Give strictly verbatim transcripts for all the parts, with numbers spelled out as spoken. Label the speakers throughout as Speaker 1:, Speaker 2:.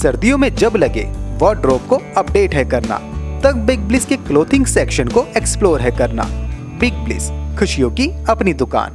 Speaker 1: सर्दियों में जब लगे वार्डरोब को अपडेट है करना, तब बिग ब्लिस के क्लोथिंग सेक्शन को एक्सप्लोर है करना। बिग ब्लिस, खुशियों की अपनी दुकान।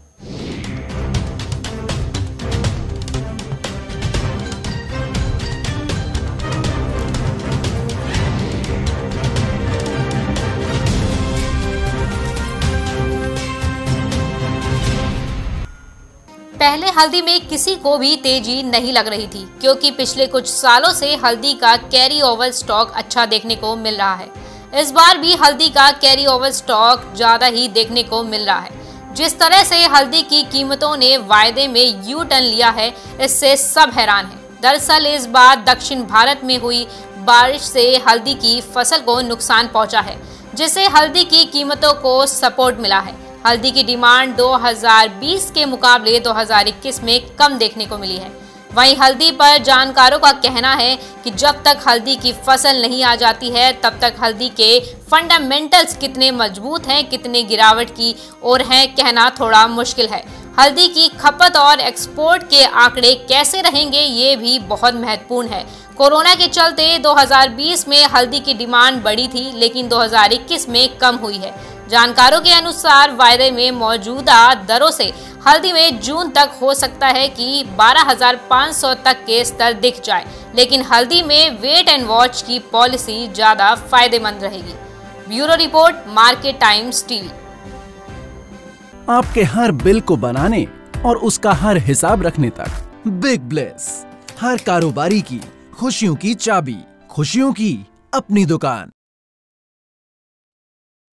Speaker 2: पहले हल्दी में किसी को भी तेजी नहीं लग रही थी, क्योंकि पिछले कुछ सालों से हल्दी का कैरी ओवर स्टॉक अच्छा देखने को मिल रहा है। इस बार भी हल्दी का कैरी ओवर स्टॉक ज्यादा ही देखने को मिल रहा है। जिस तरह से हल्दी की कीमतों ने वायदे में यू टर्न लिया है, इससे सब हैरान हैं। दरअसल इस बार दक्षिण भारत में हुई बारिश से हल्दी की फसल को नुकसान पहुंचा है, जिससे हल्दी की कीमतों को सपोर्ट मिला है। हल्दी की डिमांड दो हज़ार बीस के मुकाबले दो हज़ार इक्कीस में कम देखने को मिली है। वहीं हल्दी पर जानकारों का कहना है कि जब तक हल्दी की फसल नहीं आ जाती है, तब तक हल्दी के फंडामेंटल्स कितने मजबूत हैं, कितने गिरावट की ओर हैं, कहना थोड़ा मुश्किल है। हल्दी की खपत और एक्सपोर्ट के आंकड़े कैसे रहेंगे, ये भी बहुत महत्वपूर्ण है। कोरोना के चलते दो हज़ार बीस में हल्दी की डिमांड बढ़ी थी, लेकिन दो हज़ार इक्कीस में कम हुई है। जानकारों के अनुसार वायदे में मौजूदा दरों से हल्दी में जून तक हो सकता है कि बारह हज़ार पाँच सौ तक के स्तर दिख जाए, लेकिन हल्दी में वेट एंड वॉच की पॉलिसी ज्यादा फायदेमंद रहेगी। Bureau report, market times TV.
Speaker 3: आपके हर बिल को बनाने और उसका हर हिसाब रखने तक बिग ब्लिस, हर कारोबारी की खुशियों की चाबी, खुशियों की अपनी दुकान।